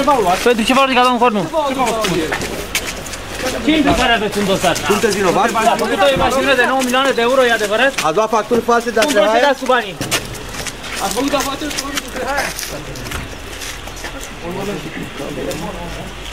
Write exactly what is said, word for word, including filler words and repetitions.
v-au luat? Pentru ce v-au ridicat, domnul Cornu? Cine care aveți un dosar? Sunteți vinovat? A făcut o imagine de nouă milioane de euro, e adevărat? A luat facturi false de Cum asemenea? procedați cu banii? Ați făcut afaceri cu Haia?